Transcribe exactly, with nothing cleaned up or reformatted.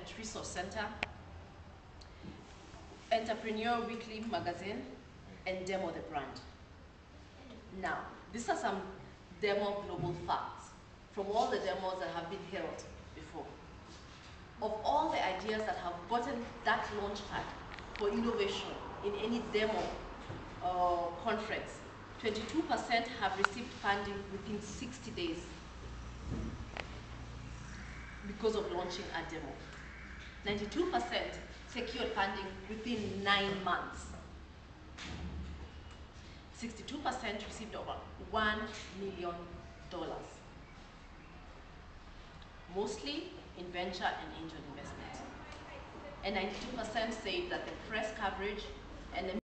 at Resource Center, Entrepreneur Weekly Magazine, and Demo the Brand. Now, these are some demo global facts from all the demos that have been held before. Of all the ideas that have gotten that launch pad for innovation in any demo uh, conference, twenty-two percent have received funding within sixty days because of launching a demo. ninety-two percent secured funding within nine months. sixty-two percent received over one million dollars. Mostly in venture and angel investment. And ninety-two percent say that the press coverage and the